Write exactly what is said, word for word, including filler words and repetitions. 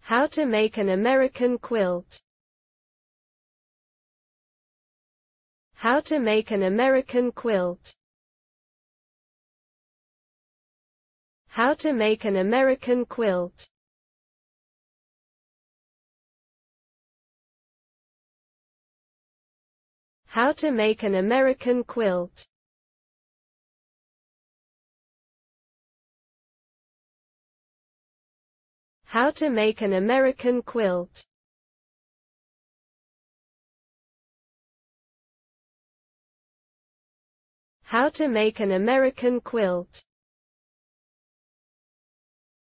How to make an American quilt. How to make an American quilt. How to make an American quilt. How to make an American quilt. How to make an American quilt. How to make an American quilt.